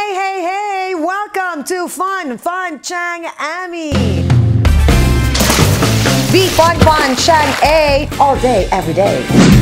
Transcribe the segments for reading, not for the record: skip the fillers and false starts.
Hey! Welcome to Fun Fun Tyang A. Be Fun Fun Tyang A all day, every day.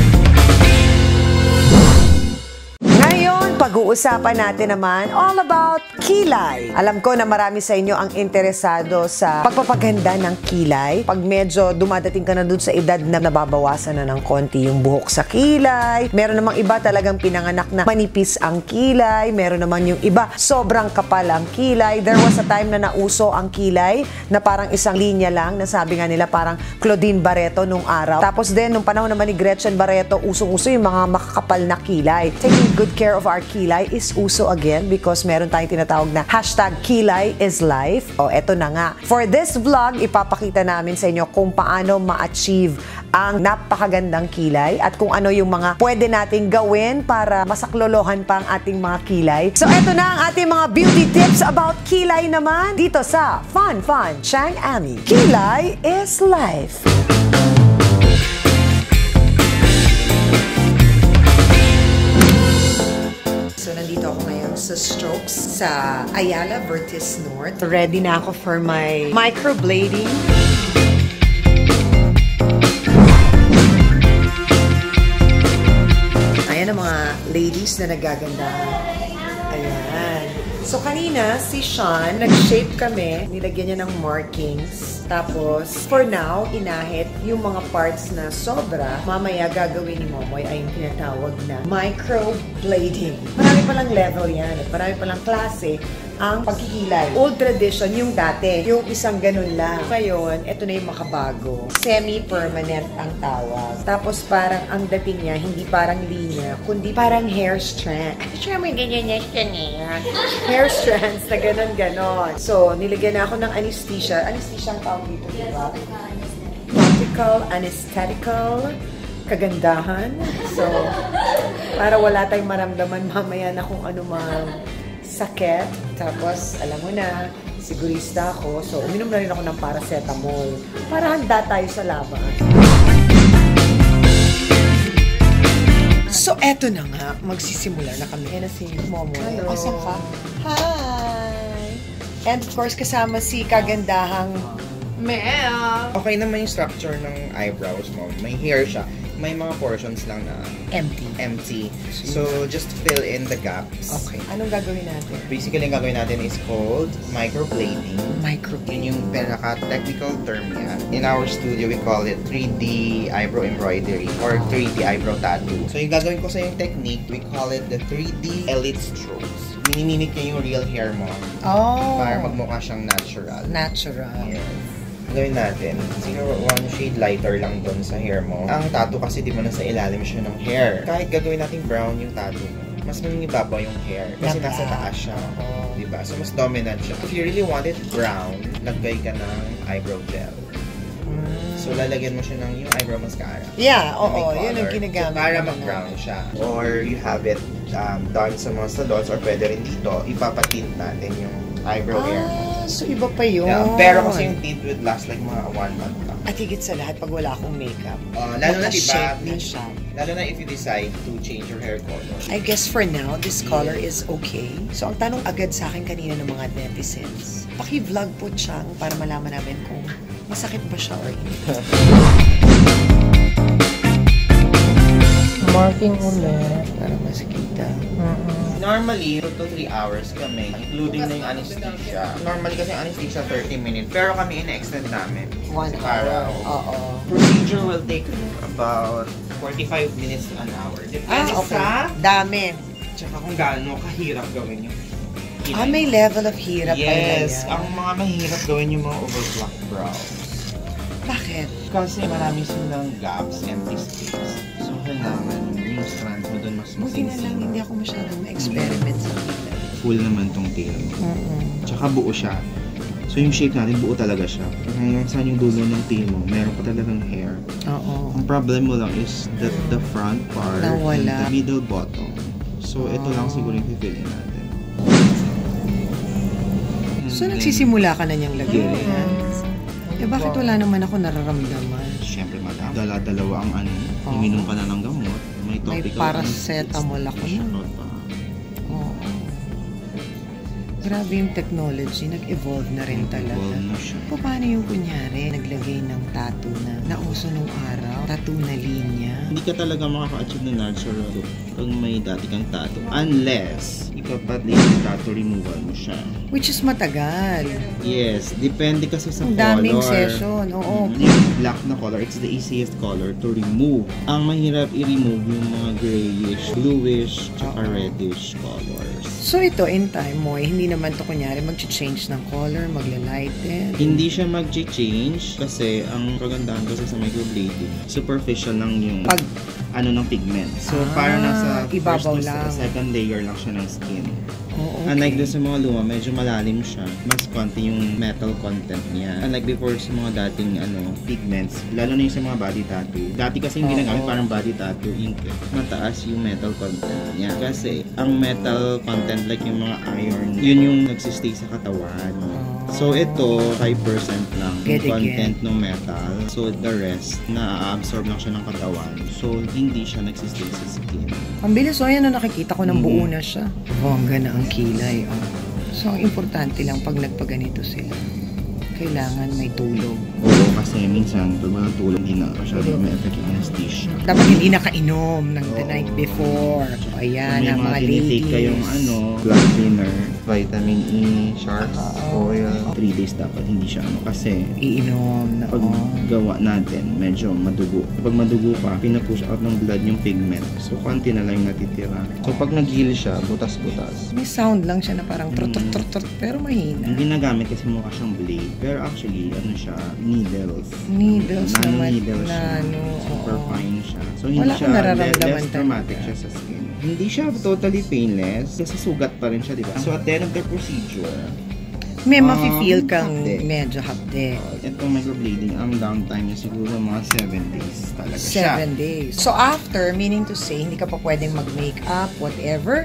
Ngayon, pag-uusapan natin naman all about kilay. Alam ko na marami sa inyo ang interesado sa pagpapaganda ng kilay. Pag medyo dumadating ka na dun sa edad na nababawasan na ng konti yung buhok sa kilay. Meron namang iba talagang pinanganak na manipis ang kilay. Meron naman yung iba sobrang kapal ang kilay. There was a time na nauso ang kilay na parang isang linya lang. Nasabi nga nila parang Claudine Barreto nung araw. Tapos din, nung panahon naman ni Gretchen Barreto, usong-uso yung mga makakapal na kilay. Taking good care of our kilay is uso again because meron tayong tinatawag na hashtag Kilay is life. O, eto na nga. For this vlog, ipapakita namin sa inyo kung paano ma-achieve ang napakagandang kilay at kung ano yung mga pwede nating gawin para masaklolohan pa ang ating mga kilay. So, eto na ang ating mga beauty tips about kilay naman dito sa Fun Fun Tyang A. Kilay is life. So, nandito ako ngayon sa Strokes sa Ayala Vertis North. Ready na ako for my microblading. Ayan ang mga ladies na nagaganda. Ayan. So, kanina, si Sean, nag-shape kami. Nilagyan niya ng markings. Tapos, for now, inahit yung mga parts na sobra. Mamaya gagawin ni Momoi ay yung tinatawag na microblading. Marami palang level yan at marami palang klase ang pagkikilay. Old tradition, yung dati, yung isang ganun lang. Ngayon, ito na yung makabago. Semi-permanent ang tawag. Tapos parang ang dating niya, hindi parang linya, kundi parang hair strand. Siya may ganyan niya siya niya. Hair strands na ganon-ganon. So, nilagyan na ako ng anesthesia. Anesthesia ang tawag dito, diba? Topical, anesthetical, kagandahan. So, para wala tayong maramdaman mamaya na kung ano mang sakit. Tapos, alam mo na, sigurista ako. So, uminom na rin ako ng paracetamol. Para handa tayo sa laban. So, eto na nga. Magsisimula na kami. Yan na si Momoi. Hello. Asan ka? Hi! And of course, kasama si kagandahang Mel. Okay naman yung structure ng eyebrows mo. May hair siya. May mga portions lang na empty. So, just fill in the gaps. Okay. Anong gagawin natin? Basically, ang gagawin natin is called microblading. Yun yung pinaka-technical term niya. In our studio, we call it 3D eyebrow embroidery or 3D eyebrow tattoo. So, yung gagawin ko sa yung technique, we call it the 3D elite strokes. Minimimik niya yung real hair mo. Oh! Para magmukha siyang natural. Yes. Gawin natin, siguro one shade lighter lang doon sa hair mo. Ang tattoo kasi di mo na sa ilalim siya ng hair. Kahit gagawin natin brown yung tattoo mo, mas mangingibabaw yung hair. Kasi nasa taas siya. Diba? So, mas dominant siya. If you really want it brown, lagay ka ng eyebrow gel. So, lalagyan mo siya ng yung eyebrow mascara. Yeah, oo. Yun ang ginagamit. So, para mag-brown siya. Or you have it done sa mga salons or pwede rin dito, ipapatint natin yung eyebrow hair mo. So, iba pa yun. Yeah, pero kasi yung tint would last like mga 1 month pa. At higit sa lahat, pag wala akong makeup. Lalo na diba, siya. Lalo na if you decide to change your hair color. I guess for now, this color is okay. So, ang tanong agad sa akin kanina ng mga netizens, paki-vlog po siyang para malaman namin kung masakit ba siya or hindi. Marking ulit. Para mas kita. Normally, 2 to 3 hours kami, including na yung anesthesia. Normally kasi yung anesthesia 30 minutes, pero kami ina-extend namin. 1 hour. Oo. Procedure will take about 45 minutes to an hour. Depende sa dami. Tsaka kung gaano kahirap gawin yung kilay. May level of hirap pa yan. Yes, ang mga mahirap gawin yung mga overblock brows. Bakit? Kasi marami silang gaps, empty space. So, kailangan yung strands mo doon mas buti na lang, hindi ako masyadong ma-experiment sa kilay. Full naman tong tail mo. Tsaka buo siya. So, yung shape natin, buo talaga siya. Hanggang saan yung dulo ng tail mo, meron pa talagang hair. Oo. Ang problem mo lang is that the front part and the middle bottom. So, ito lang siguro yung pipiliin natin. So, nagsisimula ka na niyang lagyan. Eh, bakit wala naman ako nararamdaman? Siyempre, madam. Dala-dalawa ang ano. Uminom ka na ng gamot. May topical. May paracetamol ako. Oo. Grabe yung technology, nag-evolve na rin talaga. Nag-evolve na siya. Paano yung kunyari, naglagay ng tattoo na nauso nung araw, tattoo na linya? Hindi ka talaga makaka-achieve ng natural look pag may dati kang tattoo. Unless, ipapadlay yung tattoo removal mo siya. Which is matagal. Yes, depende kasi sa Ang color. daming session, oo. Yung black na color, it's the easiest color to remove. Ang mahirap i-remove yung mga grayish, bluish, tsaka reddish colors. So ito, in time mo, hindi naman to kunyari mag-change ng color, magla-lighten. Hindi siya mag-change kasi ang kagandahan kasi sa microblading, superficial lang yung ng pigment. So, parang nasa ibabaw first lang. Second layer lang siya ng skin. Oh, okay. Unlike doon sa mga luma, medyo malalim siya. Mas konti yung metal content niya. Unlike before sa mga dating pigments, lalo na yung sa mga body tattoo. Dati kasi yung ginagamit parang body tattoo ink. Mataas yung metal content niya. Kasi ang metal content like yung mga iron, yun yung nagsistay sa katawan. So ito, 5% lang yung content ng metal. So the rest, na-absorb lang siya ng katawan. So hindi siya nagsistay sa skin. Ang bilis, ayan na nakikita ko ng buo na siya. Bongga na ang kilay. So ang importante lang pag nagpaganito sila, kailangan may tulog. Oo, kasi minsan pag mga tulog, hindi na masyadong may effect yung anesthesia. Dapat hindi nakainom ng the night before. So ayan, ang mga ladies. Kayong blood thinner, vitamin E, sharks, oil, 3 days dapat hindi siya kasi iinom na pag gawa natin, medyo madugo. Kapag madugo pa, pinapush out ng blood yung pigment. So, konti na lang yung natitira. So, pag nag-heal siya, butas-butas. May sound lang siya na parang trot-trot-trot, pero mahina. Yung ginagamit kasi mukha siyang blade. Pero actually, siya, needles. Needles naman. Needles siya. Super fine siya. So, hindi wala siya, less traumatic siya sa skin. Hindi siya totally painless kasi sugat pa rin siya, di ba? So, at the end of the procedure, may mafe-feel kang medyo hapde. Itong microblading, ang downtime niya siguro mga 7 days talaga siya. 7 days. So after, meaning to say, hindi ka pa pwedeng mag-makeup, whatever?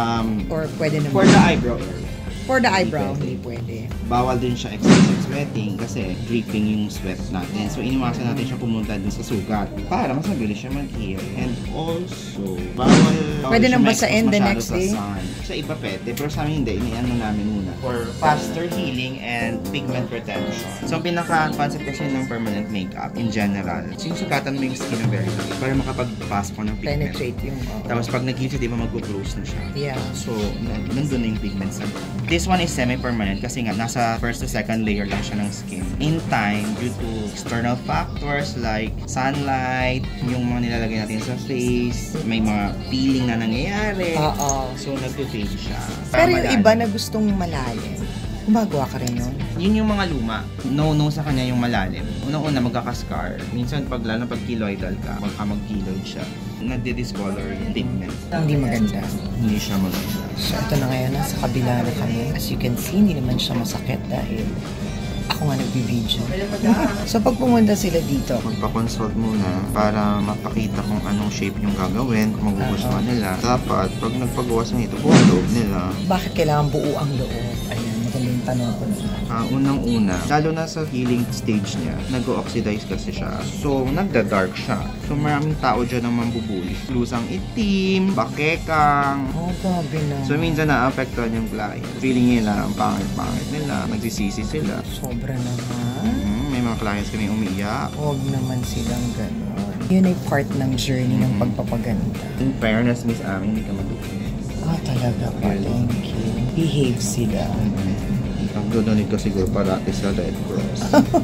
Or pwede naman? For the eyebrow area. For the eyebrow, hindi pwede. Bawal din siya excessive sweating kasi dripping yung sweat natin. So, iniwasan natin siya pumunta dun sa sugat para mas mabilis siya mag-heal. And also, bawal pwede nang basain the next day? Sa iba pwede, pero sa amin hindi. Iniano namin muna. For faster healing and pigment retention. So, ang pinaka-concept kasi ng permanent makeup in general, sinusugatan mo yung skin ng very light para makapag-pass ko ng pigment. Penetrate yung... Tapos, pag nag-heal siya, di ba mag-close na siya? Yeah. So, nandun na yung pigment sa This one is semi-permanent kasi nga nasa first to second layer lang siya ng skin. In time, due to external factors like sunlight, yung mga nilalagay natin sa face, may mga peeling na nangyayari. So, nag-fade siya. Pero yung iba na gustong malalim, gumagawa ka rin yun? Yun yung mga luma. No sa kanya yung malalim. Unang-una magkaka-scar. Minsan lalo pag keloidal ka, baka mag-keloid siya. Nagdi-discolor yung pigment. Hindi maganda. Hindi siya maganda. So, ito na ngayon, nasa kabila na kami. As you can see, hindi naman siya masakit dahil ako nga nagbibideo. So, pag pumunta sila dito, magpa-consult muna para mapakita kung anong shape yung gagawin, kung magugustuhan nila. Dapat, pag nagpagawa sa nito, buong loob nila. Bakit kailangan buo ang loob? Ayan, magaling tanong ko na. Unang-una, lalo na sa healing stage niya, nag-oxidize kasi siya. So, nagda-dark siya. So, maraming tao dyan ang mambubuli. Lusang itim, bakekang. Grabe na. So, minsan na-apektuhan yung client. Feeling nila, ang pangit-pangit nila, nagsisisi sila. Sobra naman. May mga clients kami umiiyak. Huwag naman silang gano'n. Yun ay part ng journey ng pagpapaganda. In fairness, Miss Ami, hindi ka madukin. Talaga pa. Thank you. Behave sila. Ang donate ko siguro parati sa Red Cross.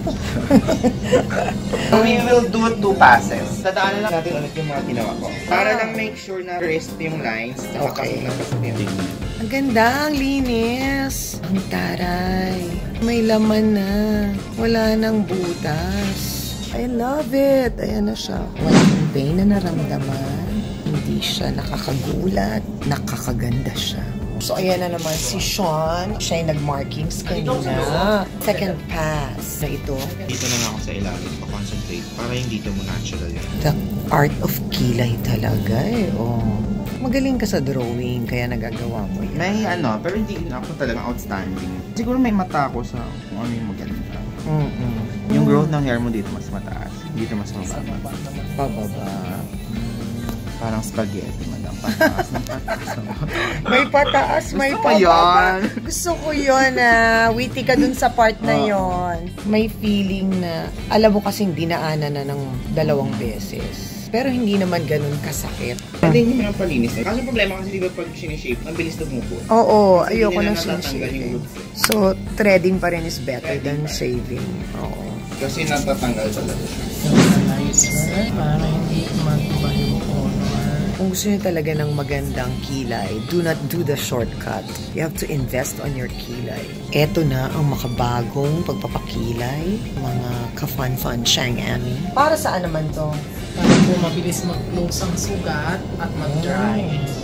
We will do 2 passes. Tadaanan lang natin ulit yung mga ginawa ko. Para lang make sure na crisp yung lines. Okay. Yung ang ganda, ang linis. Ang taray. May laman na. Wala nang butas. I love it. Ayan na siya. Wala akong pain na naramdaman. Hindi siya nakakagulat. Nakakaganda siya. So, ayan na naman si Sean. Siya yung nag-markings kanina. Second pass na ito. Dito na lang ako sa ilalim. Pa-concentrate. Para yung dito mo natural yun. The art of kilay talaga eh. Magaling ka sa drawing, kaya nagagawa mo yan. May pero hindi ako talaga outstanding. Siguro may mata ako sa kung ano yung maganda. Yung growth ng hair mo dito mas mataas. Dito mas mababa. Pababa. Parang spaghetti, madam. pataas ng pataas. May pataas, may Gusto ko yun. Gusto ko yun witty ka dun sa part na yon. May feeling na, alam mo kasing dinaanan na ng 2 beses. Pero hindi naman ganun kasakit. Hindi naman ang palinis. Kaso problema kasi di ba pag sinishape, ang bilis tumubo. Oo, Kasi ayoko hindi nang na natatanggal yung sinishape. roots. So, threading pa rin is better than shaving. Oo. Kasi natatanggal talaga siya. Para hindi mag-iba yung color. Kung gusto nyo talaga ng magandang kilay, do not do the shortcut. You have to invest on your kilay. Eto na ang makabagong pagpapakilay, mga ka-Fun Fun Tyang A. Para saan naman to? Para po mabilis mag-close ang sugat at mag-dry.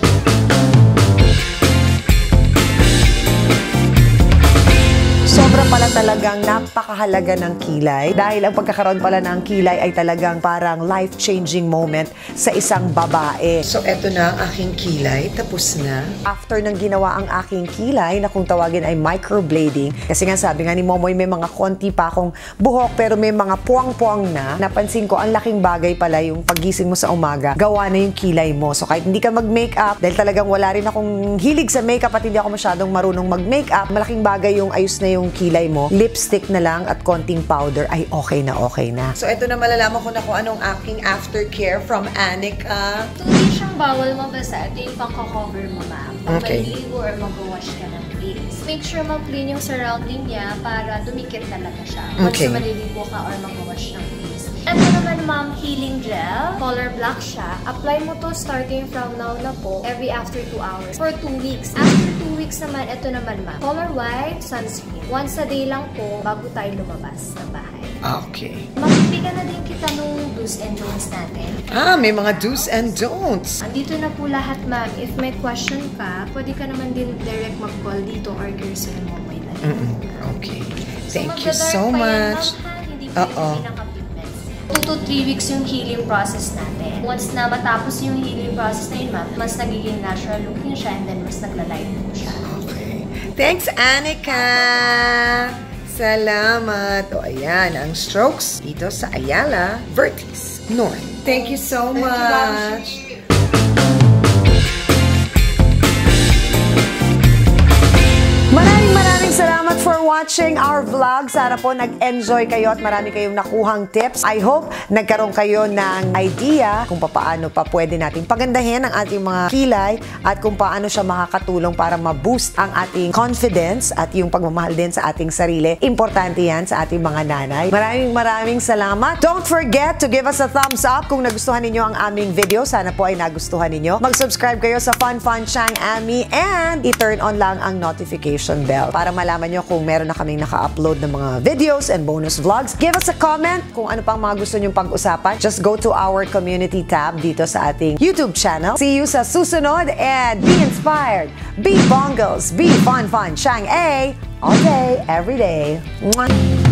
Sobra pala talagang napakahalaga ng kilay dahil ang pagkakaroon pala ng kilay ay talagang parang life-changing moment sa isang babae. So, eto na ang aking kilay. Tapos na. After nang ginawa ang aking kilay na kung tawagin ay microblading, kasi nga sabi nga ni Momoi may mga konti pa akong buhok pero may mga puwang-puwang na. Napansin ko, ang laking bagay pala yung paggising mo sa umaga, gawa na yung kilay mo. So, kahit hindi ka mag-makeup, dahil talagang wala rin akong hilig sa makeup at hindi ako masyadong marunong mag-makeup, malaking bagay yung ayos na yung kilay mo, lipstick na lang at konting powder ay okay na okay na. So, ito na malalaman ko na kung anong aking aftercare from Anika. Hindi siyang bawal mabasa. Ito yung pang-cover mo, ma'am. Pag Okay. maliligo or mag-wash ka ng face. Make sure ma-clean yung surrounding niya para dumikit talaga siya. Once Okay. maliligo ka or mag-wash ng face. Ito naman, ma'am, healing gel. Color black siya. Apply mo to starting from now na po every after 2 hours for 2 weeks. After 2 weeks naman, ito naman, ma'am. Color white sunscreen. Once a day lang po bago tayo lumabas ng bahay. Okay. Magbibigyan na din kita nung do's and don'ts natin. May mga do's and don'ts. Andito na po lahat, ma'am. If may question ka, pwede ka naman din direct mag-call dito or Gerson Momoi na din. Okay. Thank you magda-dark so pa yan, much. ma'am, ha? Hindi pa Oo. yung pinaka-pigments. 2 to 3 weeks yung healing process natin. Once na matapos yung healing process na yun, ma'am, mas nagiging natural looking siya and then mas nagla-light po siya. Okay. Thanks, Anika! Salamat! O, ayan, ang strokes dito sa Ayala Vertis North. Thank you so much! Maraming salamat for watching our vlog. Sana po nag-enjoy kayo at marami kayong nakuhang tips. I hope nagkaroon kayo ng idea kung paano pa pwede nating pagandahin ang ating mga kilay at kung paano siya makakatulong para ma-boost ang ating confidence at yung pagmamahal din sa ating sarili. Importante yan sa ating mga nanay. Maraming salamat. Don't forget to give us a thumbs up kung nagustuhan ninyo ang aming video. Sana po ay nagustuhan ninyo. Mag-subscribe kayo sa Fun Fun Tyang A and i-turn on lang ang notification bell para malaman nyo kung meron na kaming naka-upload ng mga videos and bonus vlogs. Give us a comment kung ano pang mga gusto nyong pag-usapan. Just go to our community tab dito sa ating YouTube channel. See you sa susunod and be inspired, be bonggelles, be Fun Fun Tyang A all day, every day. Mwah!